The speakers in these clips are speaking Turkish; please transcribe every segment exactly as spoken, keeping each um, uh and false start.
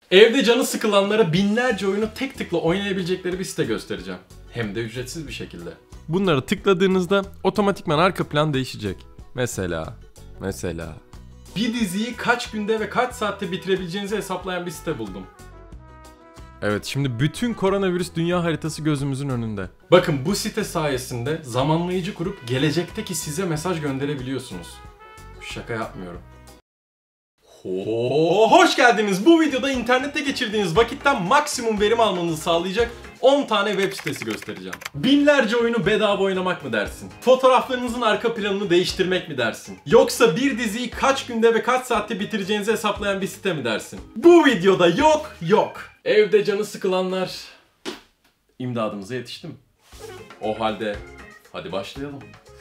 Evde canı sıkılanlara binlerce oyunu tek tıkla oynayabilecekleri bir site göstereceğim. Hem de ücretsiz bir şekilde. Bunları tıkladığınızda otomatikman arka plan değişecek. Mesela, mesela... Bir diziyi kaç günde ve kaç saatte bitirebileceğinizi hesaplayan bir site buldum. Evet, şimdi bütün koronavirüs dünya haritası gözümüzün önünde. Bakın, bu site sayesinde zamanlayıcı kurup gelecekteki size mesaj gönderebiliyorsunuz. Şaka yapmıyorum. Ho, hoş geldiniz. Bu videoda internette geçirdiğiniz vakitten maksimum verim almanızı sağlayacak on tane web sitesi göstereceğim. Binlerce oyunu bedava oynamak mı dersin? Fotoğraflarınızın arka planını değiştirmek mi dersin? Yoksa bir diziyi kaç günde ve kaç saatte bitireceğinizi hesaplayan bir site mi dersin? Bu videoda yok yok. Evde canı sıkılanlar imdadımıza yetişti mi? O halde hadi başlayalım.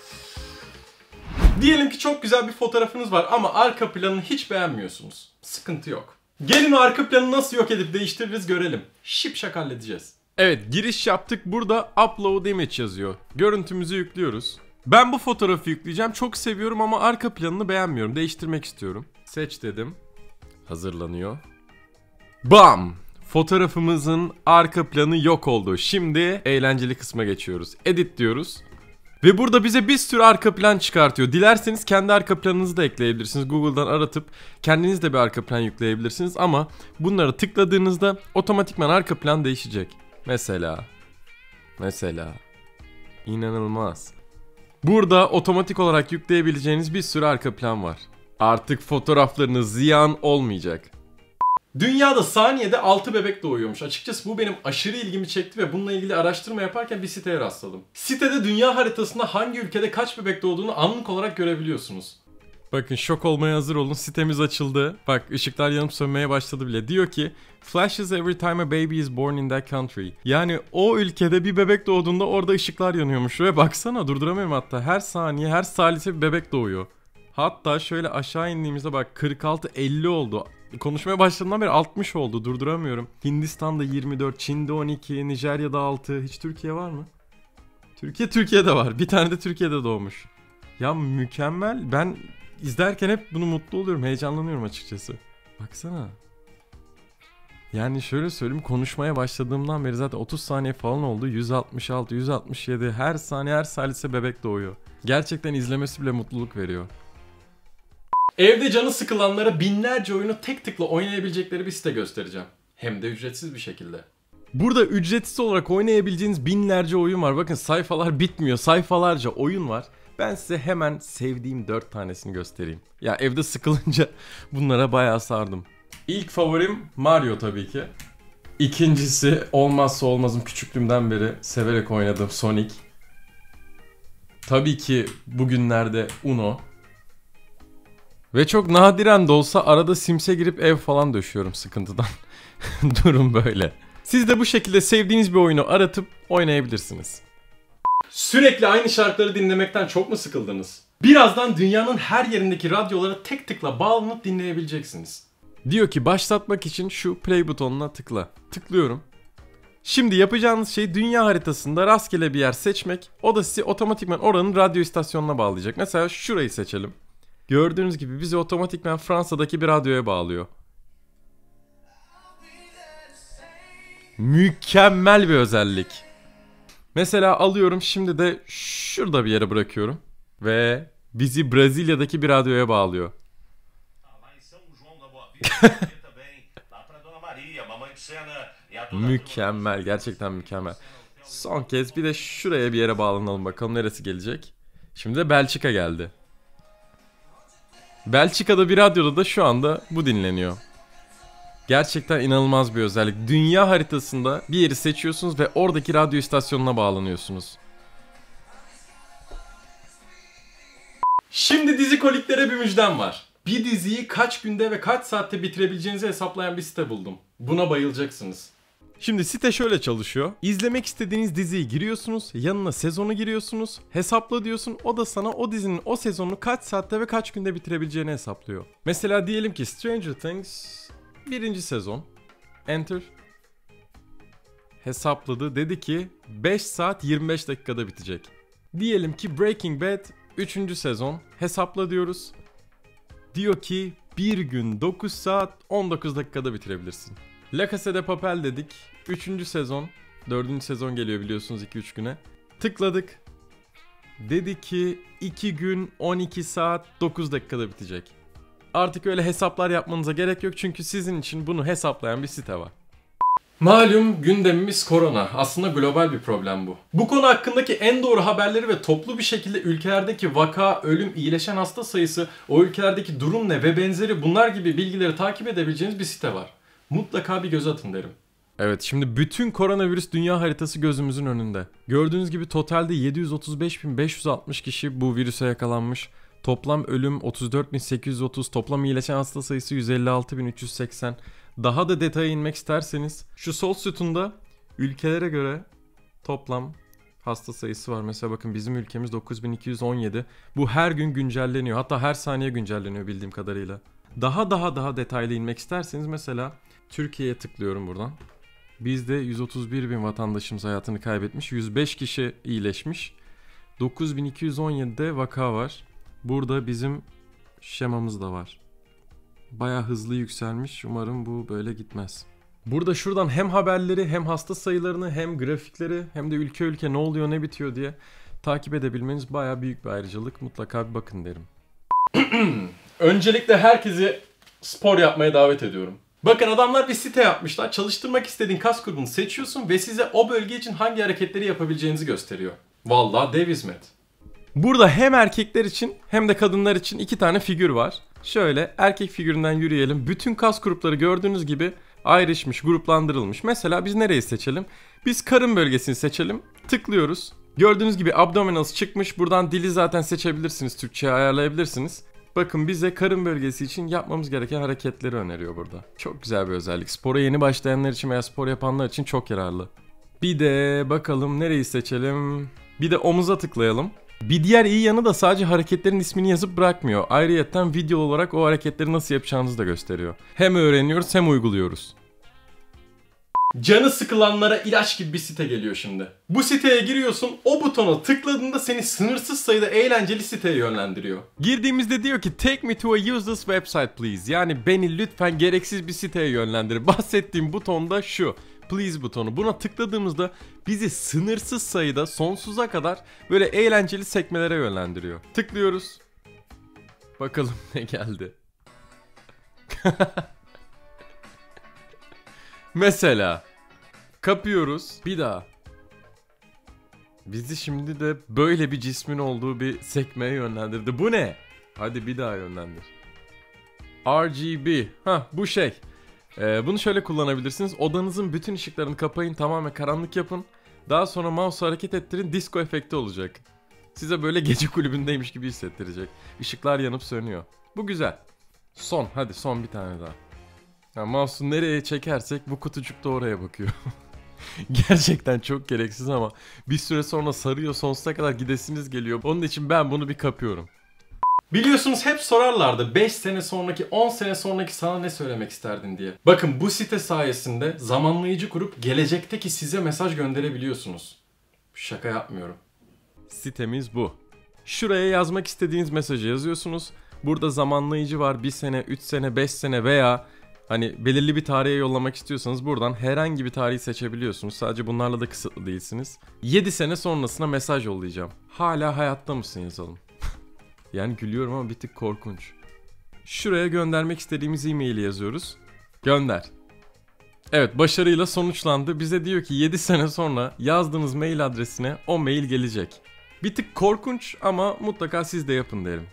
Diyelim ki çok güzel bir fotoğrafınız var ama arka planını hiç beğenmiyorsunuz. Sıkıntı yok. Gelin o arka planı nasıl yok edip değiştiririz görelim. Şipşak halledeceğiz. Evet, giriş yaptık. Burada upload image yazıyor. Görüntümüzü yüklüyoruz. Ben bu fotoğrafı yükleyeceğim. Çok seviyorum ama arka planını beğenmiyorum. Değiştirmek istiyorum. Seç dedim. Hazırlanıyor. Bam! Fotoğrafımızın arka planı yok oldu. Şimdi eğlenceli kısma geçiyoruz. Edit diyoruz. Ve burada bize bir sürü arka plan çıkartıyor. Dilerseniz kendi arka planınızı da ekleyebilirsiniz. Google'dan aratıp kendiniz de bir arka plan yükleyebilirsiniz. Ama bunları tıkladığınızda otomatikman arka plan değişecek. Mesela. Mesela. İnanılmaz. Burada otomatik olarak yükleyebileceğiniz bir sürü arka plan var. Artık fotoğraflarınız ziyan olmayacak. Dünyada saniyede altı bebek doğuyormuş. Açıkçası bu benim aşırı ilgimi çekti ve bununla ilgili araştırma yaparken bir siteye rastladım. Sitede dünya haritasında hangi ülkede kaç bebek doğduğunu anlık olarak görebiliyorsunuz. Bakın, şok olmaya hazır olun. Sitemiz açıldı. Bak, ışıklar yanıp sönmeye başladı bile. Diyor ki flashes every time a baby is born in that country. Yani o ülkede bir bebek doğduğunda orada ışıklar yanıyormuş. Ve baksana, durduramıyorum hatta. Her saniye, her salise bir bebek doğuyor. Hatta şöyle aşağı indiğimizde bak, kırk altı elli oldu. Konuşmaya başladığımdan beri altmış oldu. Durduramıyorum. Hindistan'da yirmi dört, Çin'de on iki, Nijerya'da altı. Hiç Türkiye var mı? Türkiye Türkiye'de var. Bir tane de Türkiye'de doğmuş. Ya mükemmel. Ben izlerken hep bunu mutlu oluyorum. Heyecanlanıyorum açıkçası. Baksana. Yani şöyle söyleyeyim, konuşmaya başladığımdan beri zaten otuz saniye falan oldu. yüz altmış altı, yüz altmış yedi. Her saniye, her salise bebek doğuyor. Gerçekten izlemesi bile mutluluk veriyor. Evde canı sıkılanlara binlerce oyunu tek tıkla oynayabilecekleri bir site göstereceğim. Hem de ücretsiz bir şekilde. Burada ücretsiz olarak oynayabileceğiniz binlerce oyun var. Bakın, sayfalar bitmiyor. Sayfalarca oyun var. Ben size hemen sevdiğim dört tanesini göstereyim. Ya evde sıkılınca bunlara bayağı sardım. İlk favorim Mario tabii ki. İkincisi olmazsa olmazım, küçüklüğümden beri severek oynadığım Sonic. Tabii ki bugünlerde Uno. Ve çok nadiren de olsa arada Sims'e girip ev falan döşüyorum sıkıntıdan. Durum böyle. Siz de bu şekilde sevdiğiniz bir oyunu aratıp oynayabilirsiniz. Sürekli aynı şarkıları dinlemekten çok mu sıkıldınız? Birazdan dünyanın her yerindeki radyolara tek tıkla bağlanıp dinleyebileceksiniz. Diyor ki başlatmak için şu play butonuna tıkla. Tıklıyorum. Şimdi yapacağınız şey dünya haritasında rastgele bir yer seçmek. O da sizi otomatikman oranın radyo istasyonuna bağlayacak. Mesela şurayı seçelim. Gördüğünüz gibi bizi otomatikman Fransa'daki bir radyoya bağlıyor. Mükemmel bir özellik. Mesela alıyorum, şimdi de şurada bir yere bırakıyorum. Ve bizi Brezilya'daki bir radyoya bağlıyor. Mükemmel, gerçekten mükemmel. Son kez bir de şuraya bir yere bağlanalım, bakalım neresi gelecek. Şimdi de Belçika geldi. Belçika'da bir radyoda da şu anda bu dinleniyor. Gerçekten inanılmaz bir özellik. Dünya haritasında bir yeri seçiyorsunuz ve oradaki radyo istasyonuna bağlanıyorsunuz. Şimdi dizikoliklere bir müjdem var. Bir diziyi kaç günde ve kaç saatte bitirebileceğinizi hesaplayan bir site buldum. Buna bayılacaksınız. Şimdi site şöyle çalışıyor. İzlemek istediğiniz diziyi giriyorsunuz, yanına sezonu giriyorsunuz, hesapla diyorsun, o da sana o dizinin o sezonunu kaç saatte ve kaç günde bitirebileceğini hesaplıyor. Mesela diyelim ki Stranger Things birinci sezon. Enter. Hesapladı, dedi ki beş saat yirmi beş dakikada bitecek. Diyelim ki Breaking Bad üçüncü sezon. Hesapla diyoruz. Diyor ki bir gün dokuz saat on dokuz dakikada bitirebilirsin. La Casa de Papel dedik. üçüncü sezon. dördüncü sezon geliyor biliyorsunuz iki üç güne. Tıkladık. Dedi ki iki gün on iki saat dokuz dakikada bitecek. Artık öyle hesaplar yapmanıza gerek yok çünkü sizin için bunu hesaplayan bir site var. Malum gündemimiz korona. Aslında global bir problem bu. Bu konu hakkındaki en doğru haberleri ve toplu bir şekilde ülkelerdeki vaka, ölüm, iyileşen hasta sayısı, o ülkelerdeki durum ne ve benzeri bunlar gibi bilgileri takip edebileceğiniz bir site var. Mutlaka bir göz atın derim. Evet, şimdi bütün koronavirüs dünya haritası gözümüzün önünde. Gördüğünüz gibi totalde yedi yüz otuz beş bin beş yüz altmış kişi bu virüse yakalanmış. Toplam ölüm otuz dört bin sekiz yüz otuz, toplam iyileşen hasta sayısı yüz elli altı bin üç yüz seksen. Daha da detaya inmek isterseniz şu sol sütunda ülkelere göre toplam hasta sayısı var. Mesela bakın bizim ülkemiz dokuz bin iki yüz on yedi. Bu her gün güncelleniyor. Hatta her saniye güncelleniyor bildiğim kadarıyla. Daha daha daha detaylı inmek isterseniz mesela Türkiye'ye tıklıyorum buradan. Bizde yüz otuz bir bin vatandaşımız hayatını kaybetmiş. yüz beş kişi iyileşmiş. dokuz bin iki yüz on yedi'de vaka var. Burada bizim şemamız da var. Bayağı hızlı yükselmiş. Umarım bu böyle gitmez. Burada şuradan hem haberleri hem hasta sayılarını hem grafikleri hem de ülke ülke ne oluyor ne bitiyor diye takip edebilmeniz bayağı büyük bir ayrıcalık. Mutlaka bir bakın derim. Öncelikle herkesi spor yapmaya davet ediyorum. Bakın adamlar bir site yapmışlar. Çalıştırmak istediğin kas grubunu seçiyorsun ve size o bölge için hangi hareketleri yapabileceğinizi gösteriyor. Vallahi dev hizmet. Burada hem erkekler için hem de kadınlar için iki tane figür var. Şöyle erkek figüründen yürüyelim. Bütün kas grupları gördüğünüz gibi ayrışmış, gruplandırılmış. Mesela biz nereyi seçelim? Biz karın bölgesini seçelim. Tıklıyoruz. Gördüğünüz gibi abdominals çıkmış. Buradan dili zaten seçebilirsiniz. Türkçe'ye ayarlayabilirsiniz. Bakın bize karın bölgesi için yapmamız gereken hareketleri öneriyor burada. Çok güzel bir özellik. Spora yeni başlayanlar için veya spor yapanlar için çok yararlı. Bir de bakalım nereyi seçelim? Bir de omuza tıklayalım. Bir diğer iyi yanı da sadece hareketlerin ismini yazıp bırakmıyor. Ayrıyeten video olarak o hareketleri nasıl yapacağınızı da gösteriyor. Hem öğreniyoruz hem uyguluyoruz. Canı sıkılanlara ilaç gibi bir site geliyor şimdi. Bu siteye giriyorsun, o butona tıkladığında seni sınırsız sayıda eğlenceli siteye yönlendiriyor. Girdiğimizde diyor ki take me to a useless website please. Yani beni lütfen gereksiz bir siteye yönlendir. Bahsettiğim buton da şu. Please butonu. Buna tıkladığımızda bizi sınırsız sayıda sonsuza kadar böyle eğlenceli sekmelere yönlendiriyor. Tıklıyoruz. Bakalım ne geldi. Mesela kapıyoruz. Bir daha. Bizi şimdi de böyle bir cismin olduğu bir sekmeye yönlendirdi. Bu ne? Hadi bir daha yönlendir. R G B. Hah bu şey. Ee, bunu şöyle kullanabilirsiniz. Odanızın bütün ışıklarını kapayın, tamamen karanlık yapın. Daha sonra mouse'u hareket ettirin, disco efekti olacak. Size böyle gece kulübündeymiş gibi hissettirecek. Işıklar yanıp sönüyor. Bu güzel. Son, hadi son bir tane daha. Ya, mouse'u nereye çekersek bu kutucuk da oraya bakıyor. Gerçekten çok gereksiz ama bir süre sonra sarıyor, sonsuza kadar gidesiniz geliyor. Onun için ben bunu bir kapıyorum. Biliyorsunuz hep sorarlardı beş sene sonraki, on sene sonraki sana ne söylemek isterdin diye. Bakın bu site sayesinde zamanlayıcı kurup gelecekteki size mesaj gönderebiliyorsunuz. Şaka yapmıyorum. Sitemiz bu. Şuraya yazmak istediğiniz mesajı yazıyorsunuz. Burada zamanlayıcı var. bir sene, üç sene, beş sene veya hani belirli bir tarihe yollamak istiyorsanız buradan herhangi bir tarihi seçebiliyorsunuz. Sadece bunlarla da kısıtlı değilsiniz. yedi sene sonrasına mesaj yollayacağım. Hala hayatta mısın yazalım. Yani gülüyorum ama bir tık korkunç. Şuraya göndermek istediğimiz e-maili yazıyoruz. Gönder. Evet, başarıyla sonuçlandı. Bize diyor ki yedi sene sonra yazdığınız mail adresine o mail gelecek. Bir tık korkunç ama mutlaka siz de yapın derim.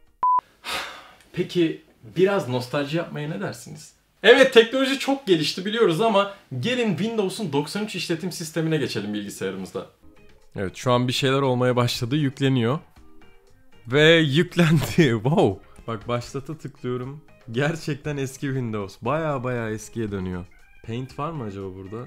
Peki biraz nostalji yapmaya ne dersiniz? Evet, teknoloji çok gelişti biliyoruz ama gelin Windows'un doksan üç işletim sistemine geçelim bilgisayarımızda. Evet, şu an bir şeyler olmaya başladı, yükleniyor. Ve yüklendi. Wow. Bak başlata tıklıyorum. Gerçekten eski Windows. Baya baya eskiye dönüyor. Paint var mı acaba burada?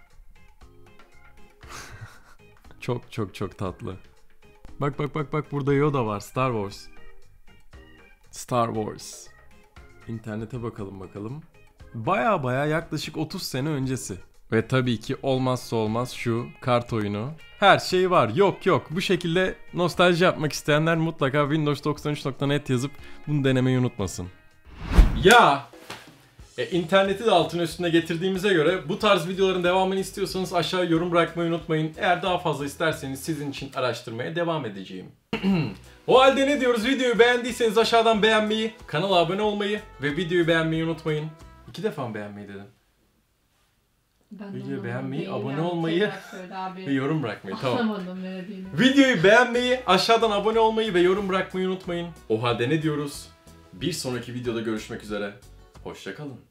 Çok çok çok tatlı. Bak bak bak bak burada Yoda var. Star Wars. Star Wars. İnternete bakalım bakalım. Baya baya yaklaşık otuz sene öncesi. Ve tabii ki olmazsa olmaz şu kart oyunu. Her şey var. Yok yok. Bu şekilde nostalji yapmak isteyenler mutlaka windows doksan üç nokta net yazıp bunu denemeyi unutmasın. Ya E, interneti de altın üstüne getirdiğimize göre bu tarz videoların devamını istiyorsanız aşağıya yorum bırakmayı unutmayın. Eğer daha fazla isterseniz sizin için araştırmaya devam edeceğim. O halde ne diyoruz? Videoyu beğendiyseniz aşağıdan beğenmeyi, kanala abone olmayı ve videoyu beğenmeyi unutmayın. İki defa mı beğenmeyi dedim? Ben Videoyu beğenmeyi, değil abone yani. olmayı abi. ve yorum bırakmayı. Tamam. Anlamadım ne dediğini. Videoyu beğenmeyi, aşağıdan abone olmayı ve yorum bırakmayı unutmayın. O halde ne diyoruz? Bir sonraki videoda görüşmek üzere. Hoşça kalın.